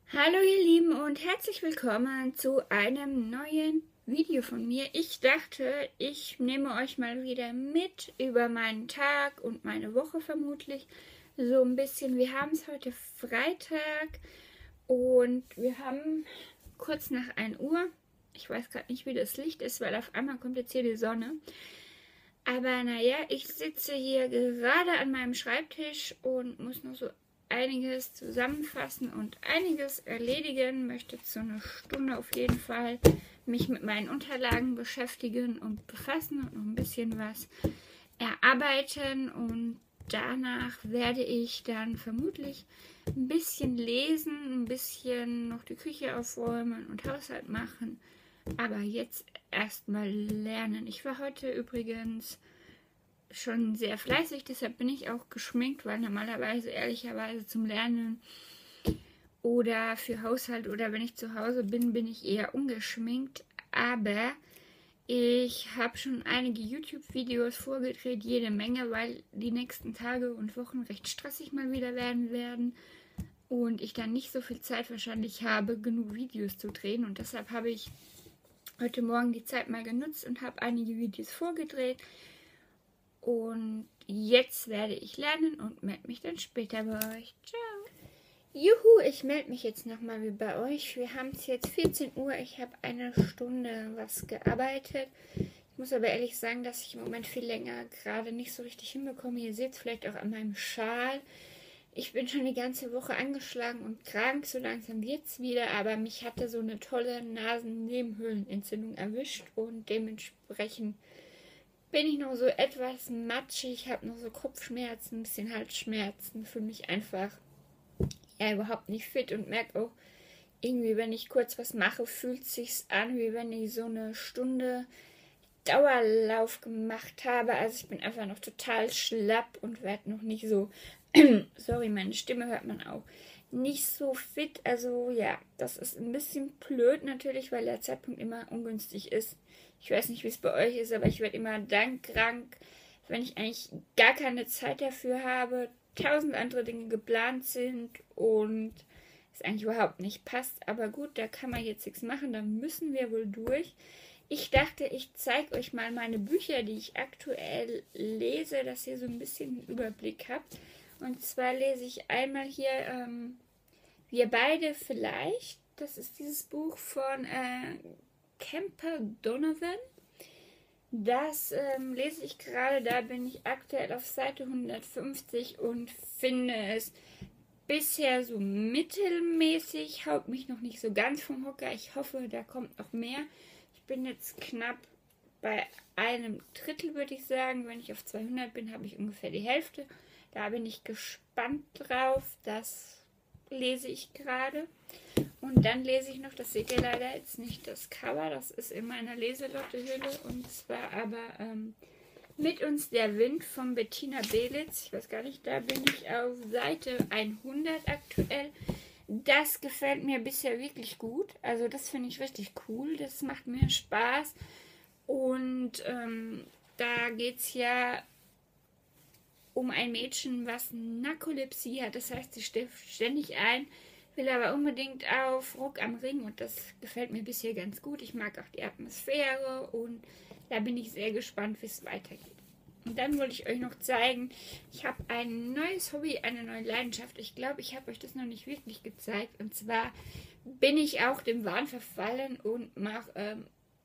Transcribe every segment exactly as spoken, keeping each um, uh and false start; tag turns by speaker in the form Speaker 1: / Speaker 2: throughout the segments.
Speaker 1: Hallo ihr Lieben und herzlich willkommen zu einem neuen Video von mir. Ich dachte, ich nehme euch mal wieder mit über meinen Tag und meine Woche vermutlich. So ein bisschen, wir haben es heute Freitag und wir haben kurz nach ein Uhr. Ich weiß gerade nicht, wie das Licht ist, weil auf einmal kommt jetzt hier die Sonne. Aber naja, ich sitze hier gerade an meinem Schreibtisch und muss noch so einiges zusammenfassen und einiges erledigen. Möchte zu einer Stunde auf jeden Fall mich mit meinen Unterlagen beschäftigen und befassen und noch ein bisschen was erarbeiten. Und danach werde ich dann vermutlich ein bisschen lesen, ein bisschen noch die Küche aufräumen und Haushalt machen. Aber jetzt erstmal lernen. Ich war heute übrigens schon sehr fleißig, deshalb bin ich auch geschminkt, weil normalerweise ehrlicherweise zum Lernen oder für Haushalt oder wenn ich zu Hause bin, bin ich eher ungeschminkt. Aber ich habe schon einige YouTube-Videos vorgedreht, jede Menge, weil die nächsten Tage und Wochen recht stressig mal wieder werden werden und ich dann nicht so viel Zeit wahrscheinlich habe, genug Videos zu drehen. Und deshalb habe ich heute Morgen die Zeit mal genutzt und habe einige Videos vorgedreht. Und jetzt werde ich lernen und melde mich dann später bei euch. Ciao. Juhu, ich melde mich jetzt nochmal wie bei euch. Wir haben es jetzt vierzehn Uhr. Ich habe eine Stunde was gearbeitet. Ich muss aber ehrlich sagen, dass ich im Moment viel länger gerade nicht so richtig hinbekomme. Ihr seht es vielleicht auch an meinem Schal. Ich bin schon die ganze Woche angeschlagen und krank. So langsam wird es wieder. Aber mich hatte so eine tolle Nasennebenhöhlenentzündung erwischt. Und dementsprechend bin ich noch so etwas matschig, habe noch so Kopfschmerzen, ein bisschen Halsschmerzen, fühle mich einfach ja überhaupt nicht fit und merke auch irgendwie, wenn ich kurz was mache, fühlt es sich an, wie wenn ich so eine Stunde Dauerlauf gemacht habe. Also ich bin einfach noch total schlapp und werde noch nicht so, sorry, meine Stimme hört man auch, nicht so fit. Also ja, das ist ein bisschen blöd natürlich, weil der Zeitpunkt immer ungünstig ist. Ich weiß nicht, wie es bei euch ist, aber ich werde immer dann krank, wenn ich eigentlich gar keine Zeit dafür habe, tausend andere Dinge geplant sind und es eigentlich überhaupt nicht passt. Aber gut, da kann man jetzt nichts machen, da müssen wir wohl durch. Ich dachte, ich zeige euch mal meine Bücher, die ich aktuell lese, dass ihr so ein bisschen einen Überblick habt. Und zwar lese ich einmal hier ähm, Wir beide vielleicht. Das ist dieses Buch von äh, Kemper Donovan. Das ähm, lese ich gerade, da bin ich aktuell auf Seite hundertfünfzig und finde es bisher so mittelmäßig, haut mich noch nicht so ganz vom Hocker. Ich hoffe, da kommt noch mehr. Ich bin jetzt knapp bei einem Drittel, würde ich sagen. Wenn ich auf zweihundert bin, habe ich ungefähr die Hälfte. Da bin ich gespannt drauf. Das lese ich gerade. Und dann lese ich noch, das seht ihr leider jetzt nicht, das Cover, das ist in meiner Leselotte-Hülle, und zwar aber ähm, Mit uns der Wind von Bettina Belitz. Ich weiß gar nicht, da bin ich auf Seite hundert aktuell. Das gefällt mir bisher wirklich gut, also das finde ich richtig cool, das macht mir Spaß. Und ähm, da geht es ja um ein Mädchen, was Narkolepsie hat, das heißt, sie schläft ständig ein, will aber unbedingt auf Ruck am Ring und das gefällt mir bisher ganz gut. Ich mag auch die Atmosphäre und da bin ich sehr gespannt, wie es weitergeht. Und dann wollte ich euch noch zeigen, ich habe ein neues Hobby, eine neue Leidenschaft. Ich glaube, ich habe euch das noch nicht wirklich gezeigt. Und zwar bin ich auch dem Wahn verfallen und mache ähm,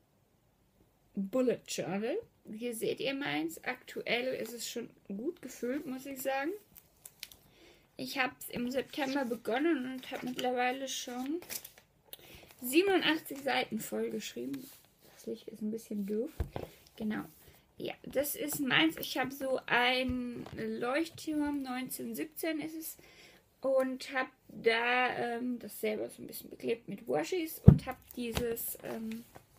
Speaker 1: Bullet Journal. Hier seht ihr meins. Aktuell ist es schon gut gefüllt, muss ich sagen. Ich habe es im September begonnen und habe mittlerweile schon siebenundachtzig Seiten vollgeschrieben. Das Licht ist ein bisschen doof. Genau. Ja, das ist meins. Ich habe so ein Leuchtturm, neunzehnhundertsiebzehn ist es. Und habe da ähm, das selber so ein bisschen beklebt mit Waschis und habe dieses ähm,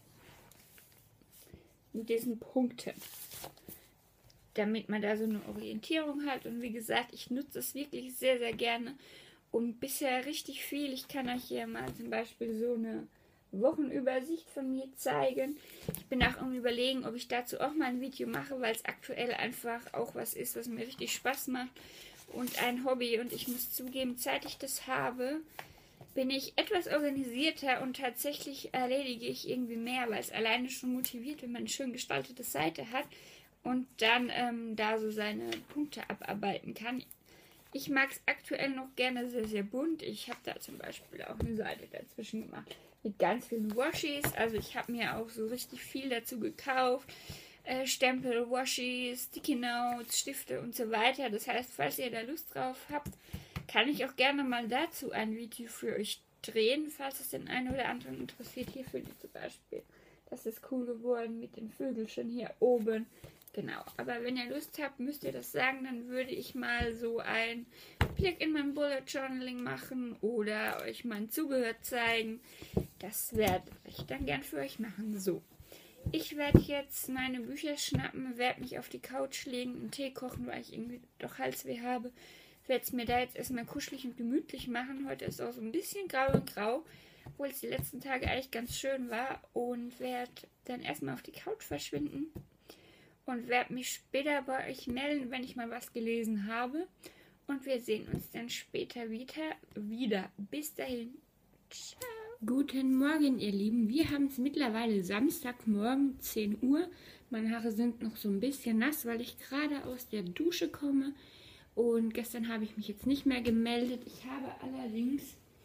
Speaker 1: mit diesen Punkten, damit man da so eine Orientierung hat. Und wie gesagt, ich nutze es wirklich sehr, sehr gerne und bisher richtig viel. Ich kann euch hier mal zum Beispiel so eine Wochenübersicht von mir zeigen. Ich bin auch am Überlegen, ob ich dazu auch mal ein Video mache, weil es aktuell einfach auch was ist, was mir richtig Spaß macht und ein Hobby. Und ich muss zugeben, seit ich das habe, bin ich etwas organisierter und tatsächlich erledige ich irgendwie mehr, weil es alleine schon motiviert, wenn man eine schön gestaltete Seite hat und dann ähm, da so seine Punkte abarbeiten kann. Ich mag es aktuell noch gerne sehr, sehr bunt. Ich habe da zum Beispiel auch eine Seite dazwischen gemacht mit ganz vielen Washies. Also ich habe mir auch so richtig viel dazu gekauft. Äh, Stempel, Washies, Sticky Notes, Stifte und so weiter. Das heißt, falls ihr da Lust drauf habt, kann ich auch gerne mal dazu ein Video für euch drehen, falls es den einen oder anderen interessiert. Hier finde ich zum Beispiel, das ist cool geworden mit den Vögelchen hier oben. Genau, aber wenn ihr Lust habt, müsst ihr das sagen, dann würde ich mal so ein Blick in mein Bullet Journaling machen oder euch mein Zubehör zeigen. Das werde ich dann gern für euch machen. So, ich werde jetzt meine Bücher schnappen, werde mich auf die Couch legen, einen Tee kochen, weil ich irgendwie doch Halsweh habe. Werde es mir da jetzt erstmal kuschelig und gemütlich machen. Heute ist auch so ein bisschen grau und grau, obwohl es die letzten Tage eigentlich ganz schön war. Und werde dann erstmal auf die Couch verschwinden. Und werde mich später bei euch melden, wenn ich mal was gelesen habe. Und wir sehen uns dann später wieder. wieder. Bis dahin. Ciao. Guten Morgen, ihr Lieben. Wir haben es mittlerweile Samstagmorgen, zehn Uhr. Meine Haare sind noch so ein bisschen nass, weil ich gerade aus der Dusche komme. Und gestern habe ich mich jetzt nicht mehr gemeldet. Ich habe allerdings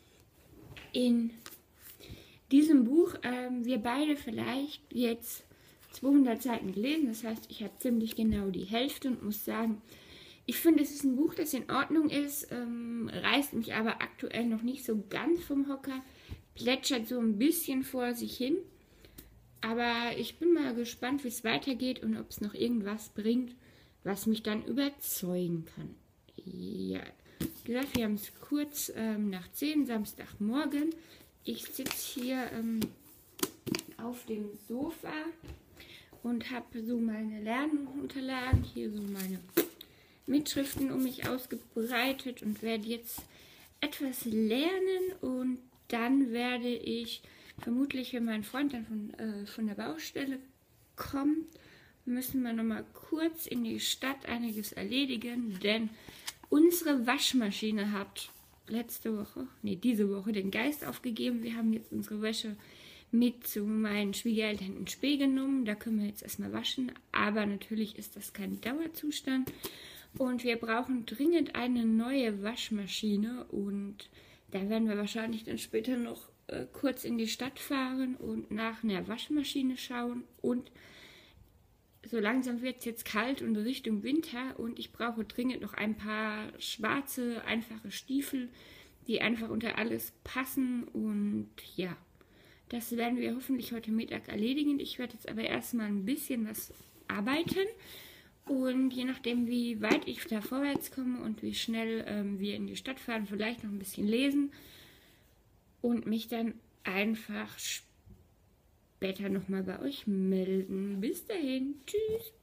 Speaker 1: in diesem Buch, ähm, wir beide vielleicht jetzt zweihundert Seiten gelesen, das heißt, ich habe ziemlich genau die Hälfte und muss sagen, ich finde, es ist ein Buch, das in Ordnung ist, ähm, reißt mich aber aktuell noch nicht so ganz vom Hocker, plätschert so ein bisschen vor sich hin, aber ich bin mal gespannt, wie es weitergeht und ob es noch irgendwas bringt, was mich dann überzeugen kann. Ja, wie gesagt, wir haben es kurz ähm, nach zehn, Samstagmorgen. Ich sitze hier ähm, auf dem Sofa und habe so meine Lernunterlagen, hier so meine Mitschriften um mich ausgebreitet und werde jetzt etwas lernen und dann werde ich vermutlich, wenn mein Freund dann von, äh, von der Baustelle kommt, müssen wir nochmal kurz in die Stadt einiges erledigen, denn unsere Waschmaschine hat letzte Woche, nee, diese Woche den Geist aufgegeben. Wir haben jetzt unsere Wäsche mit zu meinen Schwiegereltern in Spee genommen. Da können wir jetzt erstmal waschen, aber natürlich ist das kein Dauerzustand. Und wir brauchen dringend eine neue Waschmaschine und da werden wir wahrscheinlich dann später noch äh, kurz in die Stadt fahren und nach einer Waschmaschine schauen. Und so langsam wird es jetzt kalt und Richtung Winter und ich brauche dringend noch ein paar schwarze, einfache Stiefel, die einfach unter alles passen und ja. Das werden wir hoffentlich heute Mittag erledigen. Ich werde jetzt aber erstmal ein bisschen was arbeiten. Und je nachdem, wie weit ich da vorwärts komme und wie schnell ähm, wir in die Stadt fahren, vielleicht noch ein bisschen lesen. Und mich dann einfach später nochmal bei euch melden. Bis dahin. Tschüss.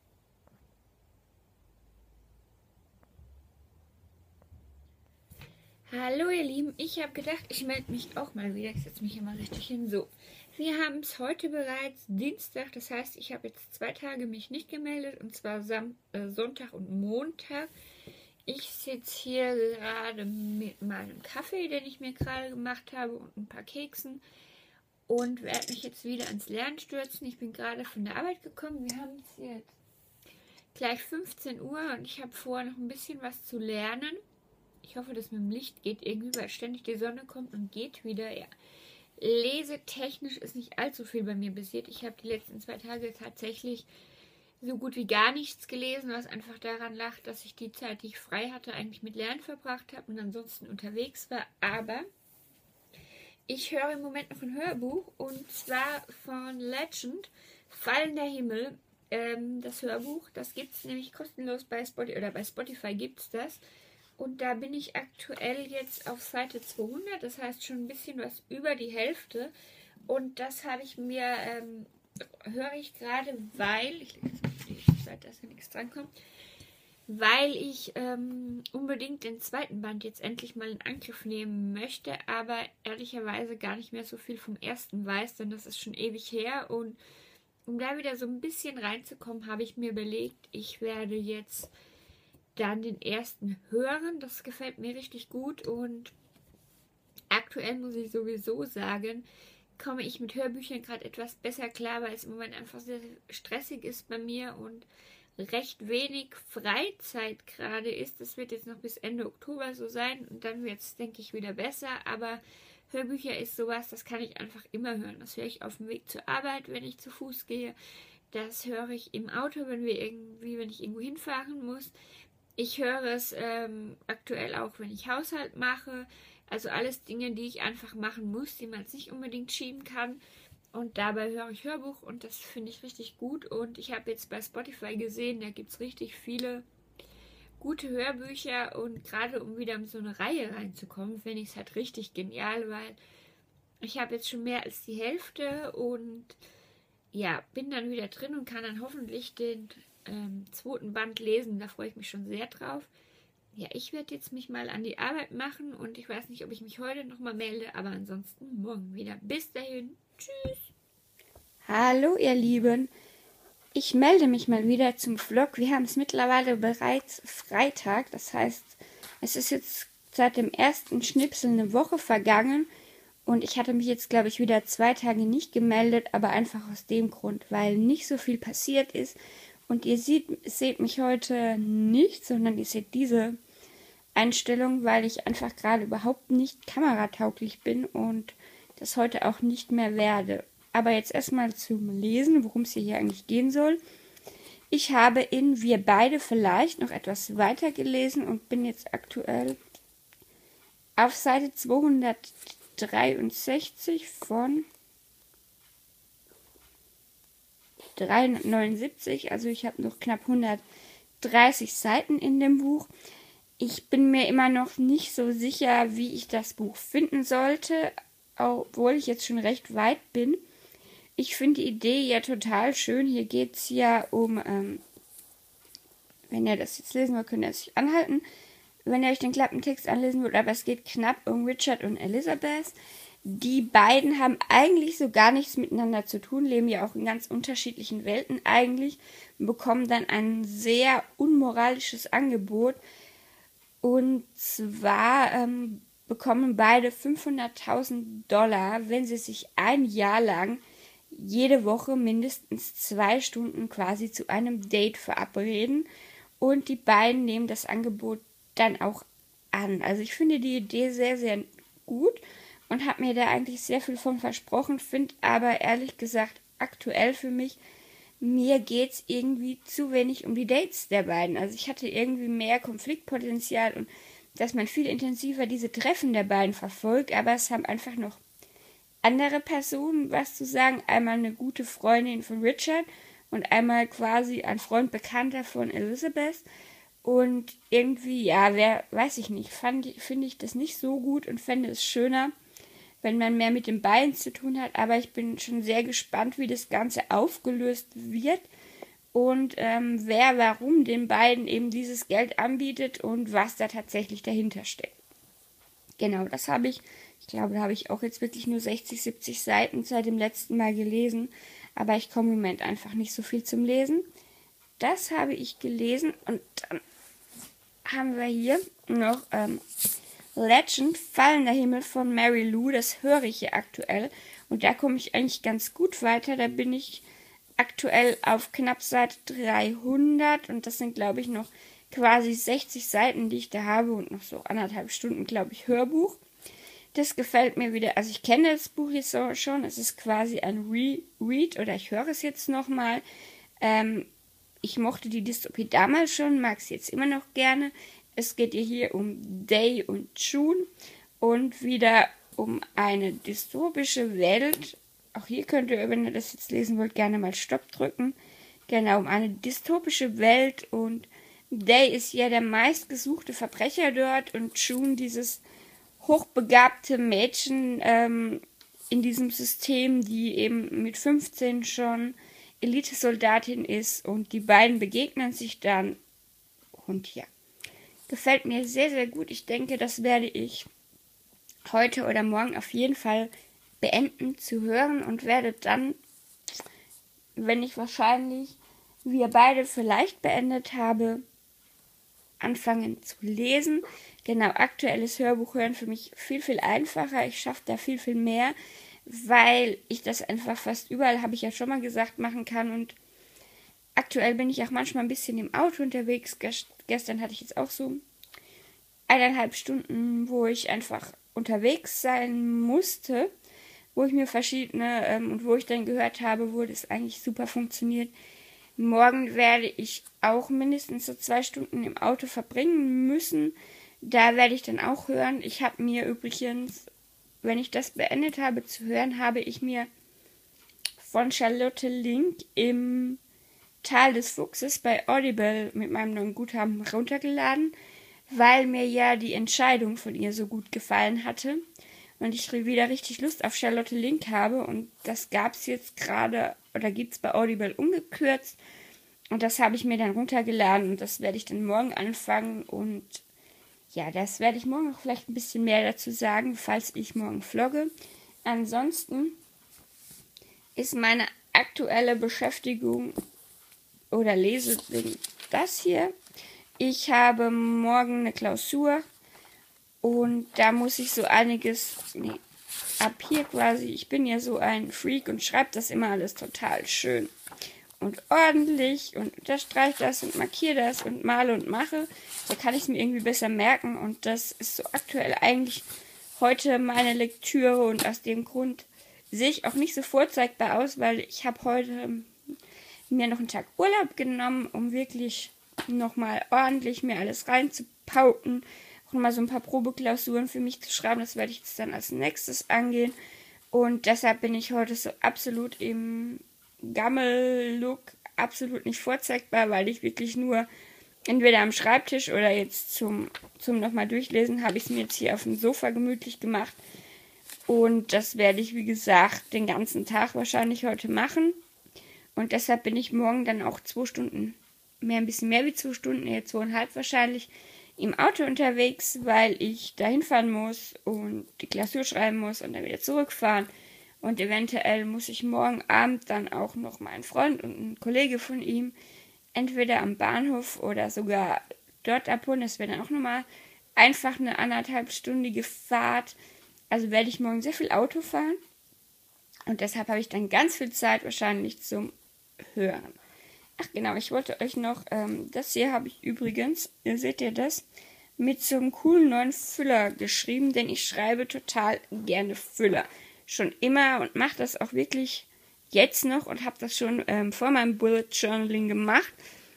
Speaker 1: Hallo ihr Lieben, ich habe gedacht, ich melde mich auch mal wieder. Ich setze mich hier mal richtig hin. So, wir haben es heute bereits Dienstag, das heißt, ich habe jetzt zwei Tage mich nicht gemeldet, und zwar Sam äh, Sonntag und Montag. Ich sitze hier gerade mit meinem Kaffee, den ich mir gerade gemacht habe, und ein paar Keksen und werde mich jetzt wieder ans Lernen stürzen. Ich bin gerade von der Arbeit gekommen. Wir haben es jetzt gleich fünfzehn Uhr und ich habe vor, noch ein bisschen was zu lernen. Ich hoffe, dass mit dem Licht geht irgendwie, weil ständig die Sonne kommt und geht wieder. Ja. Lesetechnisch ist nicht allzu viel bei mir passiert. Ich habe die letzten zwei Tage tatsächlich so gut wie gar nichts gelesen, was einfach daran lag, dass ich die Zeit, die ich frei hatte, eigentlich mit Lernen verbracht habe und ansonsten unterwegs war. Aber ich höre im Moment noch ein Hörbuch, und zwar von Legend, Fallender Himmel. Ähm, das Hörbuch, das gibt es nämlich kostenlos bei Spotify, oder bei Spotify gibt es das. Und da bin ich aktuell jetzt auf Seite zweihundert, das heißt schon ein bisschen was über die Hälfte. Und das habe ich mir, ähm, höre ich gerade, weil, ich lege jetzt mal die Seite, dass hier nichts drankommt, weil ich ähm, unbedingt den zweiten Band jetzt endlich mal in Angriff nehmen möchte, aber ehrlicherweise gar nicht mehr so viel vom ersten weiß, denn das ist schon ewig her. Und um da wieder so ein bisschen reinzukommen, habe ich mir überlegt, ich werde jetzt dann den ersten hören. Das gefällt mir richtig gut und aktuell muss ich sowieso sagen, komme ich mit Hörbüchern gerade etwas besser klar, weil es im Moment einfach sehr stressig ist bei mir und recht wenig Freizeit gerade ist. Das wird jetzt noch bis Ende Oktober so sein und dann wird es, denke ich, wieder besser. Aber Hörbücher ist sowas, das kann ich einfach immer hören. Das höre ich auf dem Weg zur Arbeit, wenn ich zu Fuß gehe. Das höre ich im Auto, wenn wir irgendwie, wenn ich irgendwo hinfahren muss. Ich höre es ähm, aktuell auch, wenn ich Haushalt mache. Also alles Dinge, die ich einfach machen muss, die man jetzt nicht unbedingt schieben kann. Und dabei höre ich Hörbuch und das finde ich richtig gut. Und ich habe jetzt bei Spotify gesehen, da gibt es richtig viele gute Hörbücher. Und gerade um wieder in so eine Reihe reinzukommen, finde ich es halt richtig genial, weil ich habe jetzt schon mehr als die Hälfte und ja, bin dann wieder drin und kann dann hoffentlich den ähm, zweiten Band lesen. Da freue ich mich schon sehr drauf. Ja, ich werde jetzt mich mal an die Arbeit machen und ich weiß nicht, ob ich mich heute nochmal melde, aber ansonsten morgen wieder. Bis dahin. Tschüss.
Speaker 2: Hallo ihr Lieben, ich melde mich mal wieder zum Vlog. Wir haben es mittlerweile bereits Freitag, das heißt, es ist jetzt seit dem ersten Schnipsel eine Woche vergangen und ich hatte mich jetzt, glaube ich, wieder zwei Tage nicht gemeldet, aber einfach aus dem Grund, weil nicht so viel passiert ist und ihr seht, seht mich heute nicht, sondern ihr seht diese Einstellung, weil ich einfach gerade überhaupt nicht kameratauglich bin und das heute auch nicht mehr werde. Aber jetzt erstmal zum Lesen, worum es hier eigentlich gehen soll. Ich habe in Wir beide vielleicht noch etwas weiter gelesen und bin jetzt aktuell auf Seite zweihundertdreiundsechzig von dreihundertneunundsiebzig. Also ich habe noch knapp hundertdreißig Seiten in dem Buch. Ich bin mir immer noch nicht so sicher, wie ich das Buch finden sollte, obwohl ich jetzt schon recht weit bin. Ich finde die Idee ja total schön. Hier geht es ja um, ähm, wenn ihr das jetzt lesen wollt, könnt ihr es sich anhalten, wenn ihr euch den Klappentext anlesen wollt, aber es geht knapp um Richard und Elizabeth. Die beiden haben eigentlich so gar nichts miteinander zu tun, leben ja auch in ganz unterschiedlichen Welten eigentlich, und bekommen dann ein sehr unmoralisches Angebot. Und zwar ähm, bekommen beide fünfhunderttausend Dollar, wenn sie sich ein Jahr lang jede Woche mindestens zwei Stunden quasi zu einem Date verabreden. Und die beiden nehmen das Angebot dann auch an. Also ich finde die Idee sehr, sehr gut und habe mir da eigentlich sehr viel von versprochen, finde aber ehrlich gesagt aktuell für mich, mir geht es irgendwie zu wenig um die Dates der beiden. Also ich hatte irgendwie mehr Konfliktpotenzial und dass man viel intensiver diese Treffen der beiden verfolgt, aber es haben einfach noch andere Personen was zu sagen. Einmal eine gute Freundin von Richard und einmal quasi ein Freund Bekannter von Elizabeth. Und irgendwie, ja, wer, weiß ich nicht, finde ich das nicht so gut und fände es schöner, wenn man mehr mit den beiden zu tun hat. Aber ich bin schon sehr gespannt, wie das Ganze aufgelöst wird und ähm, wer warum den beiden eben dieses Geld anbietet und was da tatsächlich dahinter steckt. Genau, das habe ich, ich glaube, da habe ich auch jetzt wirklich nur sechzig, siebzig Seiten seit dem letzten Mal gelesen, aber ich komme im Moment einfach nicht so viel zum Lesen. Das habe ich gelesen und dann haben wir hier noch ähm, Legend, Fallender Himmel von Mary Lou, das höre ich hier aktuell und da komme ich eigentlich ganz gut weiter, da bin ich aktuell auf knapp Seite dreihundert und das sind, glaube ich, noch quasi sechzig Seiten, die ich da habe und noch so anderthalb Stunden, glaube ich, Hörbuch. Das gefällt mir wieder, also ich kenne das Buch jetzt so schon, es ist quasi ein Reread oder ich höre es jetzt nochmal. Ähm, ich mochte die Dystopie damals schon, mag sie jetzt immer noch gerne. Es geht hier um Day und June und wieder um eine dystopische Welt. Auch hier könnt ihr, wenn ihr das jetzt lesen wollt, gerne mal Stopp drücken. Genau, um eine dystopische Welt und Day ist ja der meistgesuchte Verbrecher dort und June dieses hochbegabte Mädchen ähm, in diesem System, die eben mit fünfzehn schon Elitesoldatin ist und die beiden begegnen sich dann und ja, gefällt mir sehr, sehr gut. Ich denke, das werde ich heute oder morgen auf jeden Fall beenden zu hören und werde dann, wenn ich wahrscheinlich wir beide vielleicht beendet habe, anfangen zu lesen. Genau, aktuelles Hörbuch hören für mich viel, viel einfacher. Ich schaffe da viel, viel mehr, weil ich das einfach fast überall, habe ich ja schon mal gesagt, machen kann. Und aktuell bin ich auch manchmal ein bisschen im Auto unterwegs. Gestern hatte ich jetzt auch so eineinhalb Stunden, wo ich einfach unterwegs sein musste, wo ich mir verschiedene ähm, und wo ich dann gehört habe, wo das eigentlich super funktioniert. Morgen werde ich auch mindestens so zwei Stunden im Auto verbringen müssen. Da werde ich dann auch hören. Ich habe mir übrigens, wenn ich das beendet habe zu hören, habe ich mir von Charlotte Link im Tal des Fuchses bei Audible mit meinem neuen Guthaben runtergeladen, weil mir ja die Entscheidung von ihr so gut gefallen hatte und ich wieder richtig Lust auf Charlotte Link habe. Und das gab es jetzt gerade, oder gibt es bei Audible ungekürzt. Und das habe ich mir dann runtergeladen und das werde ich dann morgen anfangen. Und ja, das werde ich morgen noch vielleicht ein bisschen mehr dazu sagen, falls ich morgen vlogge. Ansonsten ist meine aktuelle Beschäftigung oder Leseding das hier. Ich habe morgen eine Klausur und da muss ich so einiges, nee, ab hier quasi, ich bin ja so ein Freak und schreibe das immer alles total schön und ordentlich und unterstreiche das und markiere das und male und mache. Da kann ich es mir irgendwie besser merken und das ist so aktuell eigentlich heute meine Lektüre und aus dem Grund sehe ich auch nicht so vorzeigbar aus, weil ich habe heute mir noch einen Tag Urlaub genommen, um wirklich nochmal ordentlich mir alles reinzupauten, auch nochmal so ein paar Probeklausuren für mich zu schreiben. Das werde ich jetzt dann als nächstes angehen und deshalb bin ich heute so absolut im Gammel-Look, absolut nicht vorzeigbar, weil ich wirklich nur entweder am Schreibtisch oder jetzt zum, zum nochmal durchlesen habe ich es mir jetzt hier auf dem Sofa gemütlich gemacht und das werde ich, wie gesagt, den ganzen Tag wahrscheinlich heute machen und deshalb bin ich morgen dann auch zwei Stunden, mehr ein bisschen mehr wie zwei Stunden, eher zweieinhalb wahrscheinlich, im Auto unterwegs, weil ich dahin fahren muss und die Klausur schreiben muss und dann wieder zurückfahren. Und eventuell muss ich morgen Abend dann auch noch meinen Freund und einen Kollege von ihm entweder am Bahnhof oder sogar dort abholen. Das wäre dann auch nochmal einfach eine anderthalbstündige Fahrt. Also werde ich morgen sehr viel Auto fahren. Und deshalb habe ich dann ganz viel Zeit wahrscheinlich zum Hören. Ach genau, ich wollte euch noch, ähm, das hier habe ich übrigens, ihr seht ja das, mit so einem coolen neuen Füller geschrieben, denn ich schreibe total gerne Füller. Schon immer und mache das auch wirklich jetzt noch und habe das schon ähm, vor meinem Bullet Journaling gemacht.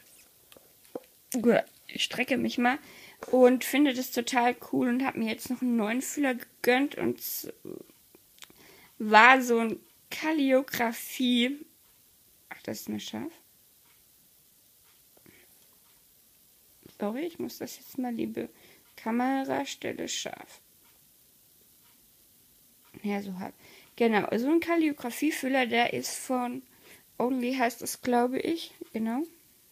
Speaker 2: Ich strecke mich mal und finde das total cool und habe mir jetzt noch einen neuen Füller gegönnt und war so ein Kalligraphie. Ach, das ist mir scharf. Sorry, ich muss das jetzt mal, liebe Kamera, stelle scharf. Ja, so halb. Genau, so ein Kalligraphiefüller, der ist von Only, heißt das, glaube ich. Genau.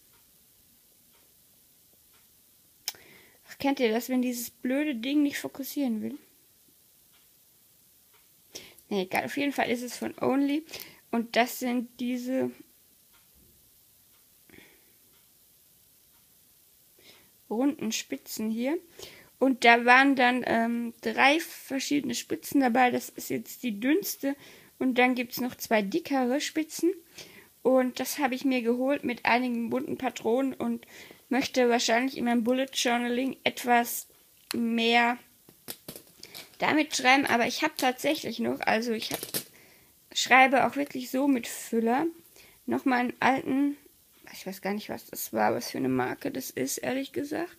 Speaker 2: Ach, kennt ihr das, wenn dieses blöde Ding nicht fokussieren will? Ne, egal. Auf jeden Fall ist es von Only. Und das sind diese runden Spitzen hier. Und da waren dann ähm, drei verschiedene Spitzen dabei. Das ist jetzt die dünnste. Und dann gibt es noch zwei dickere Spitzen. Und das habe ich mir geholt mit einigen bunten Patronen und möchte wahrscheinlich in meinem Bullet Journaling etwas mehr damit schreiben. Aber ich habe tatsächlich noch, also ich hab, schreibe auch wirklich so mit Füller, noch mal einen alten, ich weiß gar nicht, was das war, was für eine Marke das ist, ehrlich gesagt.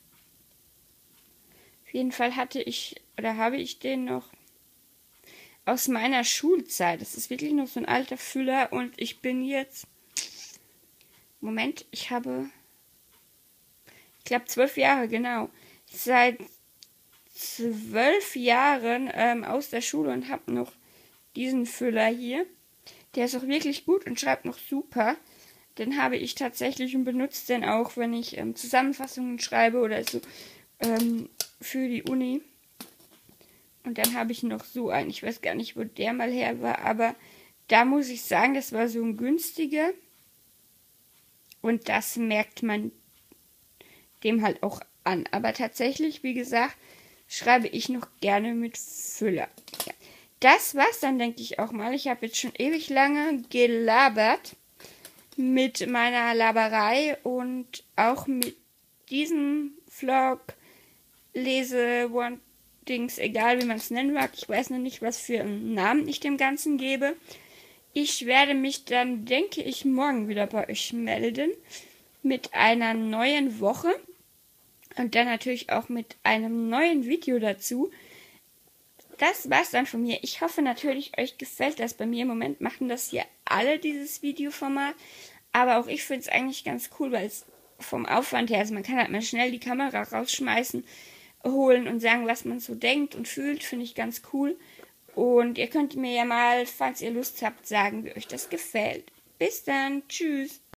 Speaker 2: Auf jeden Fall hatte ich, oder habe ich den noch aus meiner Schulzeit. Das ist wirklich noch so ein alter Füller und ich bin jetzt, Moment, ich habe, ich glaube zwölf Jahre, genau, seit zwölf Jahren ähm, aus der Schule und habe noch diesen Füller hier. Der ist auch wirklich gut und schreibt noch super. Den habe ich tatsächlich und benutze den auch, wenn ich ähm, Zusammenfassungen schreibe oder so ähm, für die Uni. Und dann habe ich noch so einen, ich weiß gar nicht, wo der mal her war, aber da muss ich sagen, das war so ein günstiger. Und das merkt man dem halt auch an. Aber tatsächlich, wie gesagt, schreibe ich noch gerne mit Füller. Ja. Das war's dann, denke ich auch mal. Ich habe jetzt schon ewig lange gelabert mit meiner Laberei und auch mit diesem Vlog, Lese, One Dings, egal wie man es nennen mag. Ich weiß noch nicht, was für einen Namen ich dem Ganzen gebe. Ich werde mich dann, denke ich, morgen wieder bei euch melden mit einer neuen Woche und dann natürlich auch mit einem neuen Video dazu. Das war's dann von mir. Ich hoffe natürlich, euch gefällt das. Bei mir im Moment machen das hier alle, dieses Videoformat. Aber auch ich finde es eigentlich ganz cool, weil es vom Aufwand her, also man kann halt mal schnell die Kamera rausschmeißen, holen und sagen, was man so denkt und fühlt, finde ich ganz cool. Und ihr könnt mir ja mal, falls ihr Lust habt, sagen, wie euch das gefällt. Bis dann, tschüss.